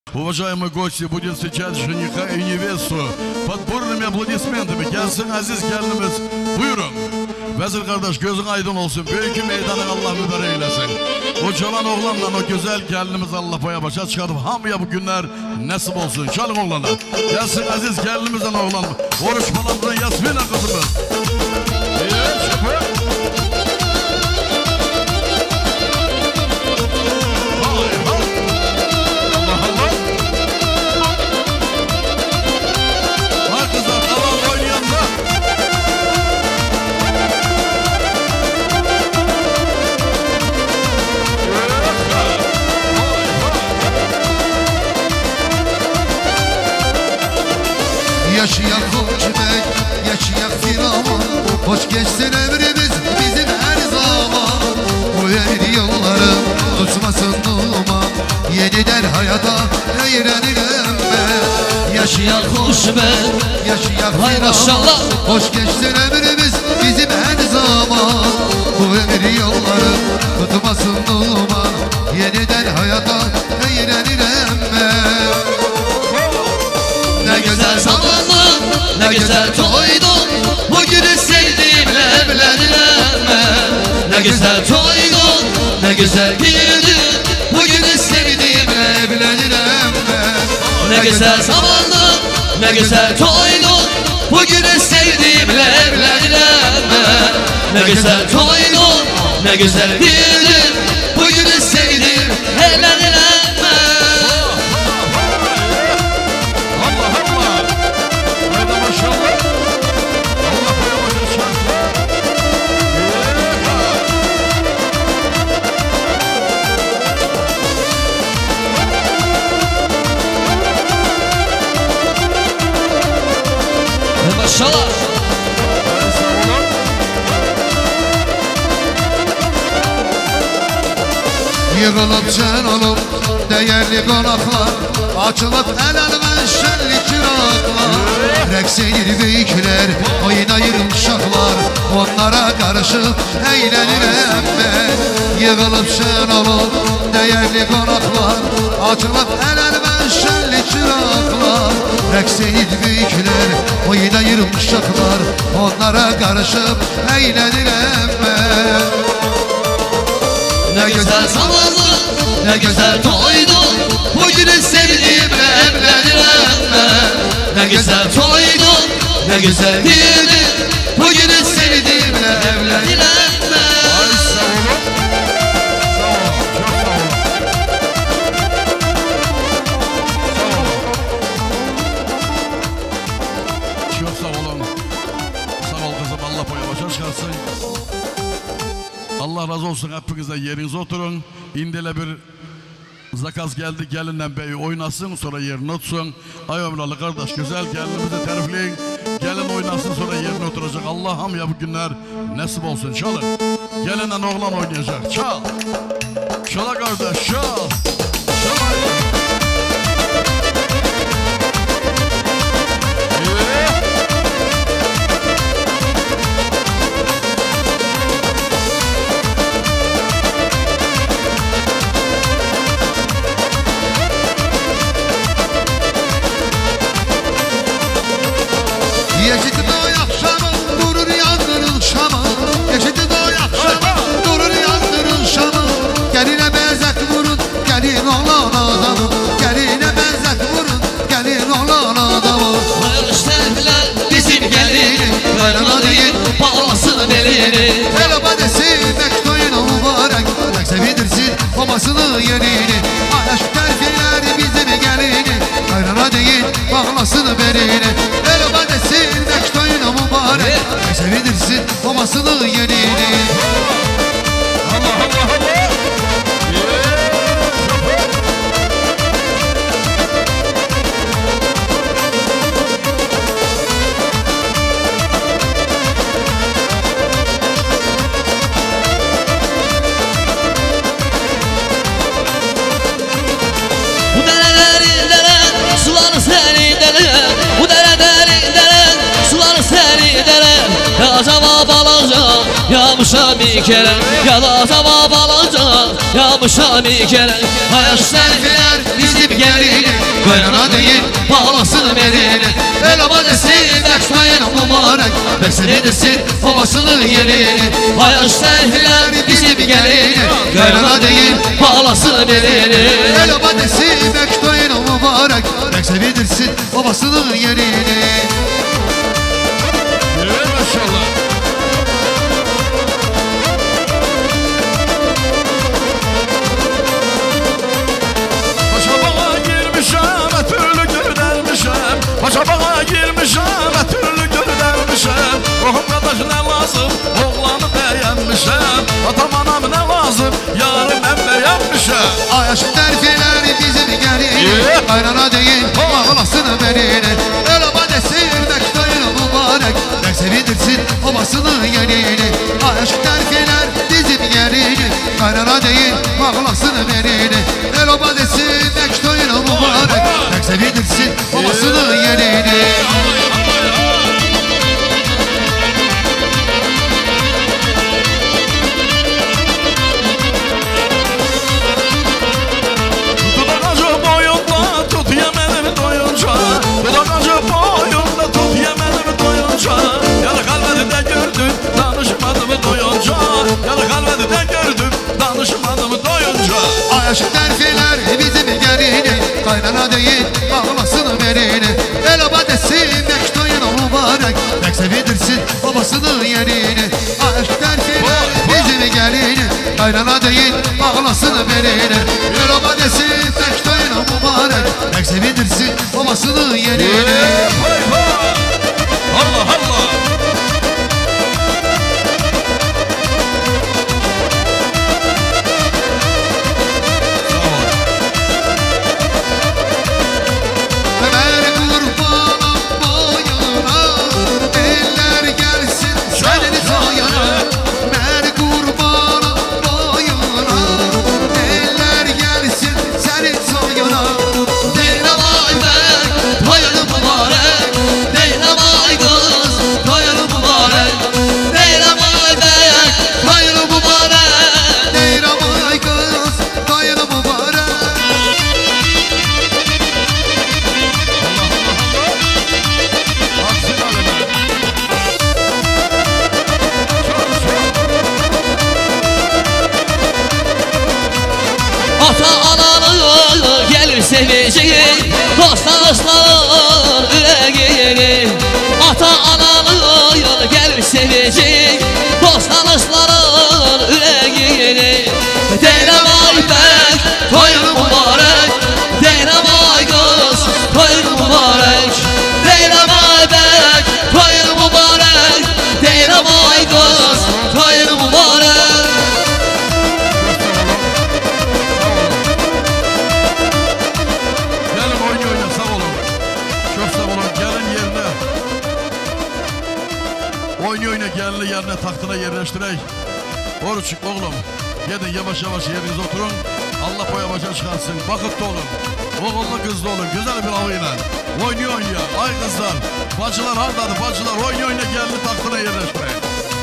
Уважаемые гости, будет встречать жениха и невесту под бурными аплодисментами. Gelsin aziz gelinimiz, buyurun. Vezir kardeş gözün aydın olsun. Büyük meydanı Allah mübarek eylesin. O çalan oğlanla o güzel gelinimiz Allah boya başa çıkartıp hamıya bu günler nasip olsun. Çalın oğlana. Gelsin aziz gelinimizden oğlan. Oruç balamızın Yasmina kızımız. Yaşayak Koçbek, yaşayak Firavun. Hoş geçsin ömrümüz bizim her zaman. Bu yeni yollarım tutmasın duman. Yeniden hayata eğlenirim ben. Yaşayak Koçbek, yaşayak maşallah. Hoş geçsin ömrümüz bizim her zaman. Bu yeni yollarım tutmasın duman. Yeniden hayata eğlenirim ben. Ne güzel zamanlar, ne güzel toydun. Bugünü sevdiğimle evlenirim ben. Ne güzel toydun, ne güzel güldün. Bugünü sevdiğimle evlenirim ben. Ne güzel zamanlar, ne güzel toydun. Bugünü sevdiğimle evlenirim ben. Ne güzel toydun, ne güzel güldün. Bugünü sevdiğim evlenirim ben. Maşallah. Yığılıp sen olup değerli konaklar, açılıp el elmen şenli çıraklar. Reksenir büyükler, oynayır uşaklar, onlara karışıp eğlenirim ben. Yığılıp sen olup değerli konaklar, açılıp el elmen şenli çıraklar. Reksenir büyükler, oynayır uşaklar, onlara karışıp eğlenirim ben. Ne güzel zamanlar, ne güzel toydun. Bugünü sevdiğimle evlenirim ben. Ne güzel toydun, ne güzel güldün. Bugünü sevdiğimle evlenirim ben. Çok sağ olun. Sağ ol kızım, Allah boya başa çıkarsın. Allah razı olsun, hepinize yerinize oturun. İndile bir zakaz geldi, gelinle beyi oynasın, sonra yerine otursun. Ay ömrülı kardeş, güzel gelinimizi terifleyin. Gelin oynasın, sonra yerine oturacak. Allah'ım ya bu günler nasip olsun. Çalın. Gelinle oğlan oynayacak. Çal. Çala kardeş, çal. Çal. Bağlasın elini. Elba desin ektoyunu mübarek, tek sevindirsin babasını yerini. Aşk terfiler bizim gelini, kaynana değil bağlasın belini. Elba desin ektoyunu mübarek, tek sevindirsin babasını yerini. Allah Allah Allah. Acaba balacak Yağmışam bir kere Yalazama balaca Yağmışam bir kere Hayat Serfiler bizim gelini Kaynana değil bağlasın elini Elama desin ekmeğin mübarek Besledirsin babasının yerini Hayat serfiler bizim gelini Kaynana değil bağlasın elini Elama desin ekmeğin mübarek Besledirsin babasının yerini Maşallah. Paşabağa girmişem, türlü gördermişem. Paşabağa girmişem, türlü gördermişem. Ruhum kardeş ne lazım, oğlanı beğenmişem. Atam anam ne lazım, yarım ben beğenmişem. Ayaş terfiler bizim gelini Kaynana değil bağlasın belini Elama desin ekmeğin mübarek Besledirsin babasının yerini Ayaş terfiler bizim gelini Kaynana değil bağlasın belini Elama desin ekmeğin mübarek Besledirsin babasının yerini Dudakacı boyunda tut yemedim doyunca. Dudakacı boyunda tut yemedim doyunca. Yarı kalbedi de gördüm danışmadım doyunca. Yarı kalbedi de gördüm danışmadım doyunca. Ayaş terfiler bizim gelini Kaynana değil bağlasın belini Elama desin ekmeğin mübarek Besledirsin babasının yerini Ayaş terfiler bizim gelini Kaynana değil bağlasın belini Elama desin ekmeğin mübarek Besledirsin babasının yerini Vay vay. Allah Allah. Ömer kurbanım boyuna Eller gelsin senin soyuna Ömer kurbanım boyuna Eller gelsin senin soyuna Deyram Ayberk Toyunu mübarek Deyram Aygız Toyunu mübarek Deyram Ayberk Toyunu mübarek Deyram ay kız dayını mübarek Aksın aleme. Ata analı gelir seveceği Dostlar üreğini Ata analı gelir seveceği Dostlar üreğini Deyram Ayberk Toyunu mübarek Deyram Aygız Toyunu mübarek Deyram Ayberk Toyunu mübarek Deyram Aygız Toyunu mübarek Gelin oyna sağ olun. Çok sağ olun. Gelin yerine. Oyna gelini yerine tahtına yerleştirey. Oruç oğlum. Gidin yavaş yavaş yerinize oturun. Allah boya başa çıkarsın. Bakıtlı olun. Oğullu kızlı olun. Güzel bir avıyla. Oyna. Ay kızlar. Bacılar hardadır. Bacılar oyna gelini tahtına yerleştirey.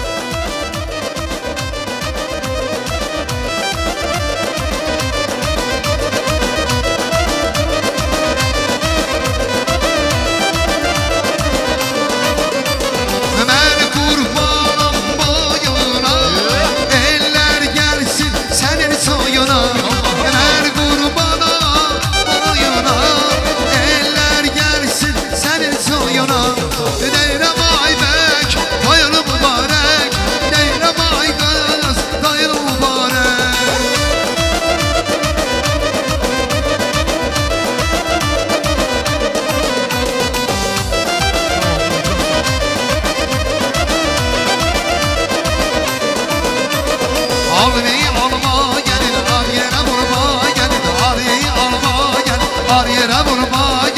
Ömer kurbanım boyuna Eller gelsin senin soyuna Ömer kurbanım boyuna Eller gelsin senin soyuna Deyram Ayberk toyunu mübarek Deyram Aygız toyunu mübarek Ağlayı alma gelin, ar yere vurma gelin. Ağlayı alma gelin, ar yere vurma gelin.